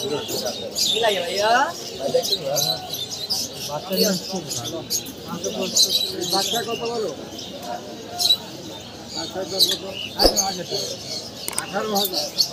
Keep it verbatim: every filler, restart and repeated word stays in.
কি লাগে ভাইয়া বাচ্চা কত বলো আঠারো হাজার